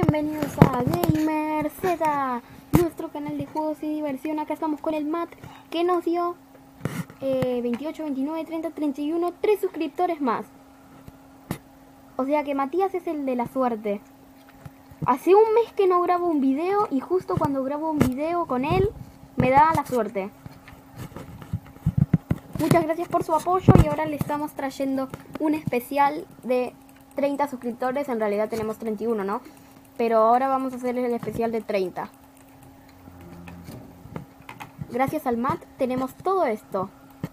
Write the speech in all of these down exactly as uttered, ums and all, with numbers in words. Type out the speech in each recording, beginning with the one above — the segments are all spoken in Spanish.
Bienvenidos a Gamer Z, nuestro canal de juegos y diversión. Acá estamos con el Matt, que nos dio eh, veintiocho, veintinueve, treinta, treinta y uno, tres suscriptores más. O sea que Matías es el de la suerte. Hace un mes que no grabo un video y justo cuando grabo un video con él me da la suerte. Muchas gracias por su apoyo y ahora le estamos trayendo un especial de treinta suscriptores. En realidad tenemos treinta y uno, ¿no? Pero ahora vamos a hacer el especial de treinta. Gracias al Matt tenemos todo esto.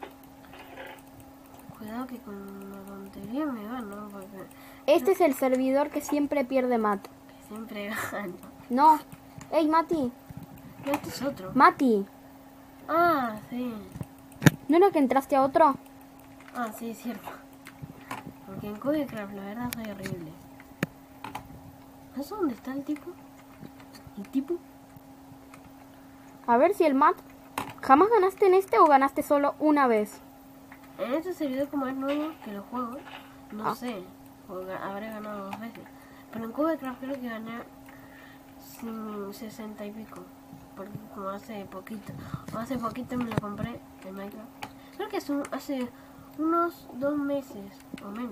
Cuidado que con la tontería me gano, porque... Este es el servidor que siempre pierde Matt. Que siempre gano. No. Ey, Mati. No, este es otro. Mati. Ah, sí. ¿No era que entraste a otro? Ah, sí, es cierto. Porque en Codecraft la verdad soy horrible. ¿Eso dónde está el tipo? ¿El tipo? A ver si el Matt... ¿Jamás ganaste en este o ganaste solo una vez? En este servidor, como es nuevo que lo juego, no Ah. sé. O ga- habré ganado dos veces. Pero en Codecraft creo que gané sin sesenta y pico. Porque como hace poquito. O hace poquito me lo compré en Minecraft. Creo que es un- hace unos dos meses o menos.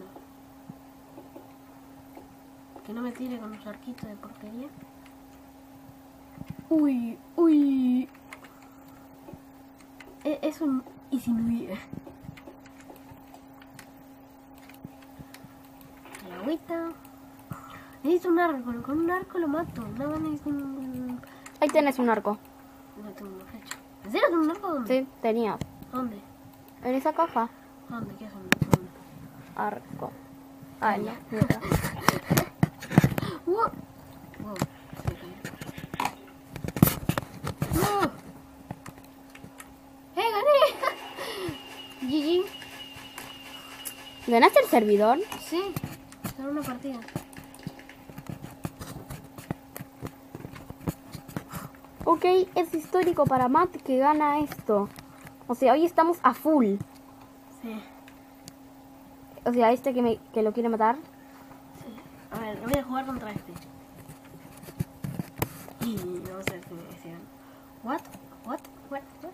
Que no me tire con los arquitos de porquería. Uy, uy. Es, es un Isinui. La agüita. Necesito un arco. Con un arco lo mato. Nada más necesito un... Ahí tenés un arco. No tengo una flecha. ¿En serio tengo un arco? ¿Dónde? Sí, tenías. ¿Dónde? En esa caja. ¿Dónde? ¿Qué es un ¿Dónde? Arco. Ah, ya. Wow. Wow. Se me cayó. ¡No! ¡Eh, gané! G G. ¿Ganaste el servidor? Sí. Solo una partida. Ok, es histórico para Matt que gana esto. O sea, hoy estamos a full. Sí. O sea, este que, me, que lo quiere matar. A ver, voy a jugar contra este. Y vamos a ver si me decían. What? What? What? What?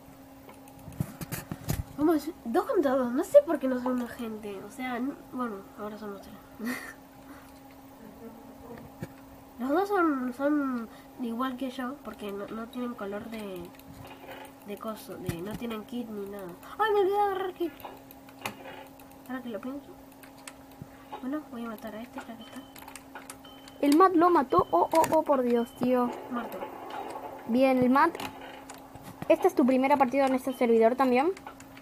Vamos, dos contra dos. No sé por qué no son una gente. O sea, n- bueno, ahora somos tres. Los dos son, son igual que yo, porque no, no tienen color de, de coso, de, no tienen kit ni nada. ¡Ay, me olvidé de agarrar kit! Ahora que lo pienso. Bueno, voy a matar a este, ya que está. El Matt lo mató. Oh, oh, oh, por Dios, tío. Muerto. Bien, el Matt. ¿Esta es tu primera partida en este servidor también?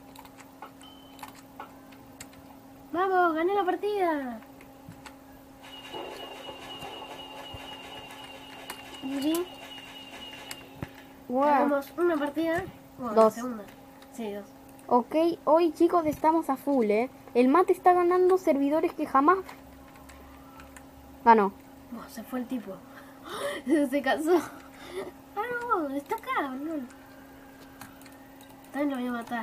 ¡Vamos! ¡Gané la partida! ¿Y Wow. ganamos una partida? Bueno, Dos. la segunda. Sí, dos. Ok, hoy chicos estamos a full, ¿eh? El Matt está ganando servidores que jamás ganó. Oh, se fue el tipo. Se cansó. Ah, no, está acá, boludo. También lo voy a matar.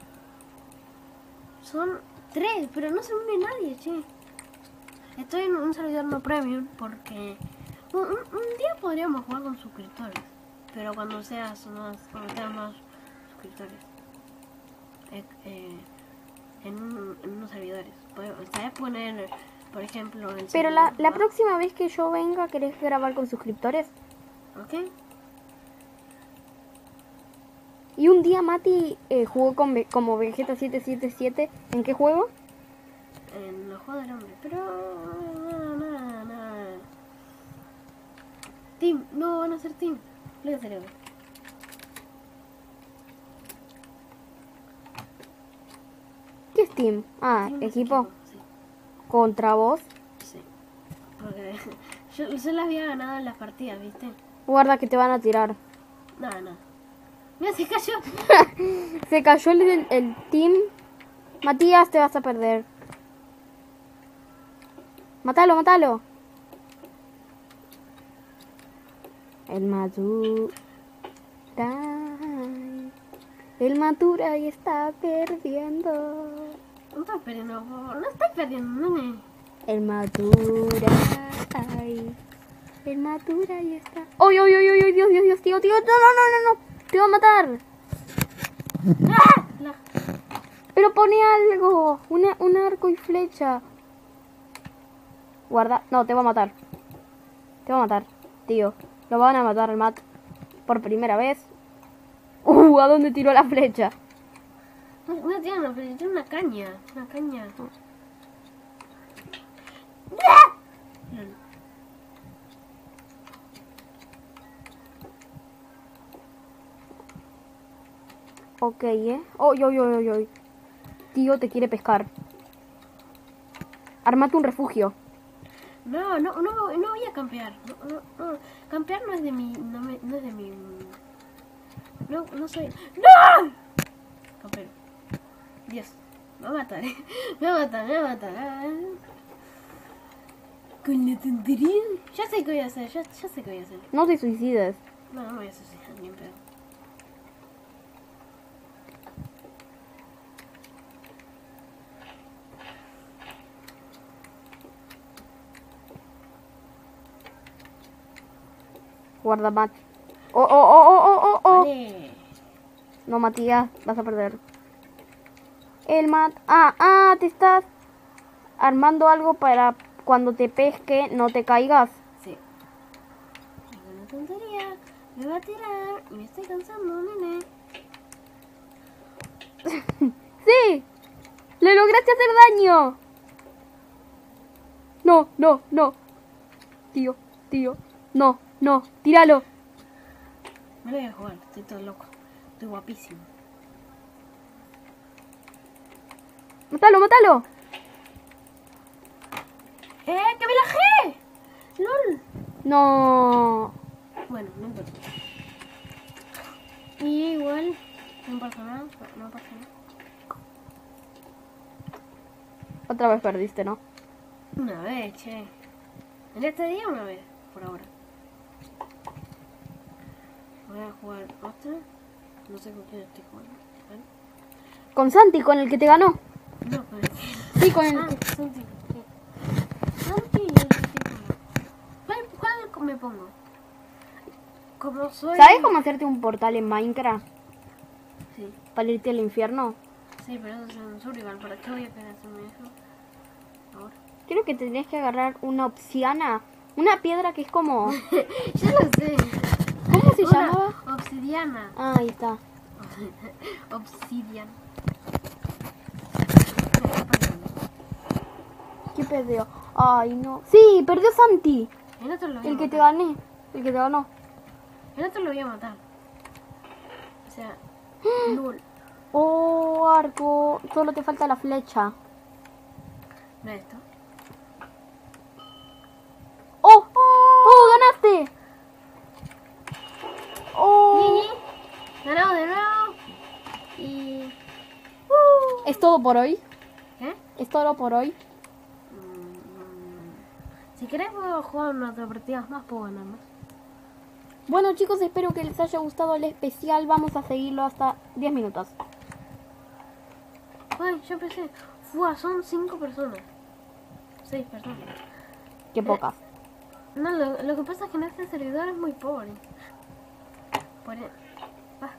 Son tres, pero no se une nadie, che. Estoy en un servidor no premium porque un, un- un día podríamos jugar con suscriptores. Pero cuando seas más, cuando tengas más suscriptores. Eh, eh, en, un- en unos servidores. Puedes- ¿Sabes poner, por ejemplo, el Pero la, servidor, la ¿va? próxima vez que yo venga, ¿querés grabar con suscriptores? ¿Ok? Y un día Mati eh, jugó con Ve- como Vegeta siete siete siete. ¿En qué juego? En los juegos del hombre. Pero nada, nada, nada. Team, no van a ser team. Lo voy a hacer. ¿Qué es Team? Ah, Team es equipo. Sí, Contra vos. sí. Porque yo, yo las había ganado en las partidas, ¿viste? Guarda que te van a tirar. Nada, nada. Mira, se cayó. Se cayó el, el, el Team. Matías, te vas a perder. Mátalo, mátalo. El Matura. El Matura y está perdiendo. No estás perdiendo, por favor. No estás perdiendo, nene. El Matura. El Matura ahí está. ¡Ay, ay, ay, ay, ay, Dios, Dios, Dios, tío, tío! ¡No, no, no, no, no! ¡Te va a matar! ¡Ah! La- Pero pone algo. Una, un arco y flecha. Guarda. No, te va a matar. Te va a matar, tío. Lo van a matar al Matt. Por primera vez. Uh, ¿a dónde tiró la flecha? No, no tiene una flecha, tiene una caña. Una caña. ¡Ah! Lol. Ok, ¿eh? ¡Oy, oy, oy, oy, oy! Tío te quiere pescar. Armate un refugio. No, no, no, no voy a campear. No, no, no. Campear no es de mi, no, me, no es de mi. No, no soy. ¡No! Campero. Dios, me va a matar. Me va a matar, me va a matar. Con la tontería. Ya sé qué voy a hacer, ya, ya sé qué voy a hacer. No te suicides. No, no me voy a suicidar ni en pedo. Guarda, Matt. ¡Oh, oh, oh, oh, oh, oh! oh. Vale. No, Matías, vas a perder. El Matt. Ah, ah, te estás armando algo para cuando te pesque no te caigas. Sí. Es una tontería. Me va a tirar y me estoy cansando, nene. ¡Sí! ¡Le lograste hacer daño! No, no, no. Tío, tío. No, no. Tíralo. Me lo voy a jugar, estoy todo loco. Estoy guapísimo. ¡Mátalo, mátalo! ¡Eh, que me la G! ¡Lol! No. Bueno, no importa. Y igual, no pasa nada, no pasa nada. Otra vez perdiste, ¿no? Una vez, che. En este día una vez, por ahora. Voy a jugar otra. No sé con quién estoy jugando. ¿Vale? Con Santi, con el que te ganó. No, con el Sí, con el Ah, que... Santi. Sí. Santi y el tipo. ¿Cuál, ¿Cuál me pongo? Como soy... ¿Sabes cómo hacerte un portal en Minecraft? Sí, Para irte al infierno. sí, pero eso es un survival. ¿Para qué voy a querer hacerme eso? Ahora. Creo que tendrías que agarrar una obsidiana. Una piedra que es como... Ya lo sé. ¿Cómo se Una llamaba? Obsidiana. Ah, ahí está. Obsidian. ¿Qué perdió? Ay, no. Sí, perdió Santi. El otro lo voy a El que te matar. gané. El que te ganó. El otro lo voy a matar. O sea, null. Oh, arco. Solo te falta la flecha. Mira esto. ¡Oh! ¡Oh! ¡Ganaste! ¡Oh! Ganamos de nuevo. Y... Uh. ¿Es todo por hoy? ¿Qué? ¿Es todo por hoy? Mm, Si querés puedo jugar unas partidas más, puedo ganar más. Bueno, chicos, espero que les haya gustado el especial. Vamos a seguirlo hasta diez minutos. Ay, yo empecé. Fua, son cinco personas. seis personas. Qué pocas. No, lo, lo que pasa es que en este servidor es muy pobre. Por e- ah.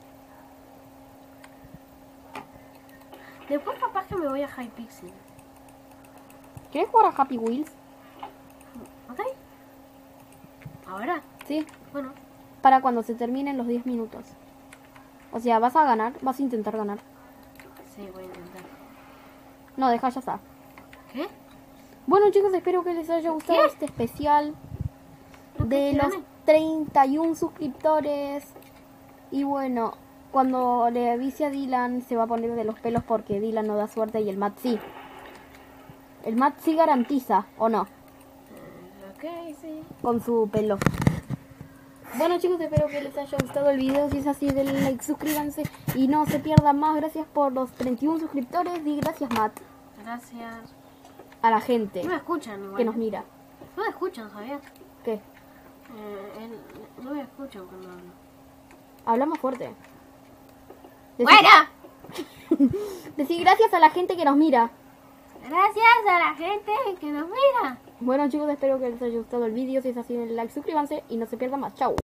Después capaz que me voy a Hypixel. ¿Quieres jugar a Happy Wheels? ¿Ok? ¿Ahora? Sí. Bueno. Para cuando se terminen los diez minutos. O sea, vas a ganar. Vas a intentar ganar. Sí, voy a intentar. No, deja, ya está. ¿Qué? Bueno, chicos, espero que les haya gustado ¿Qué? este especial de ¿Qué los gané? treinta y uno suscriptores. Y bueno, cuando le avise a Dylan se va a poner de los pelos porque Dylan no da suerte y el Matt sí. El Matt sí garantiza, ¿o no? Eh, ok, sí. Con su pelo. Bueno, chicos, espero que les haya gustado el video. Si es así, denle like, suscríbanse y no se pierdan más. Gracias por los treinta y uno suscriptores y gracias, Matt, Gracias. a la gente No me escuchan igual. que nos mira. No me escuchan, ¿sabías? ¿Qué? Eh, él- no me escuchan cuando hablo. Hablamos fuerte. Decí- ¡Bueno! Decí gracias a la gente que nos mira. Gracias a la gente que nos mira. Bueno chicos, espero que les haya gustado el vídeo. Si es así, denle like, suscríbanse y no se pierdan más. Chao.